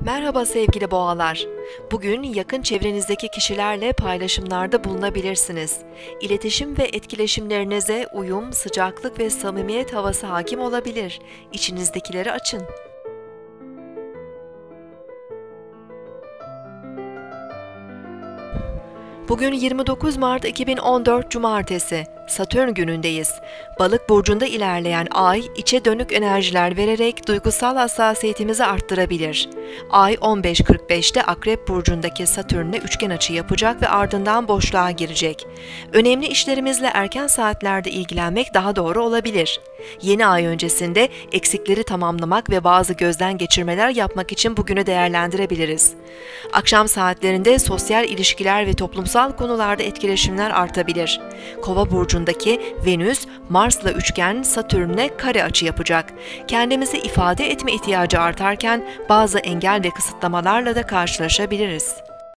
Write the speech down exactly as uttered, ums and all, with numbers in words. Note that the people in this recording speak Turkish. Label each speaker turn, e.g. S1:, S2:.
S1: Merhaba sevgili boğalar. Bugün yakın çevrenizdeki kişilerle paylaşımlarda bulunabilirsiniz. İletişim ve etkileşimlerinize uyum, sıcaklık ve samimiyet havası hakim olabilir. İçinizdekileri açın. Bugün yirmi dokuz Mart iki bin on dört Cumartesi, Satürn günündeyiz. Balık burcunda ilerleyen Ay, içe dönük enerjiler vererek duygusal hassasiyetimizi arttırabilir. Ay on beş kırk beşte Akrep burcundaki Satürn'le üçgen açı yapacak ve ardından boşluğa girecek. Önemli işlerimizle erken saatlerde ilgilenmek daha doğru olabilir. Yeni ay öncesinde eksikleri tamamlamak ve bazı gözden geçirmeler yapmak için bugünü değerlendirebiliriz. Akşam saatlerinde sosyal ilişkiler ve toplumsal konularda etkileşimler artabilir. Kova burcundaki Venüs, Mars'la üçgen Satürn'le kare açı yapacak. Kendimizi ifade etme ihtiyacı artarken bazı engel ve kısıtlamalarla da karşılaşabiliriz.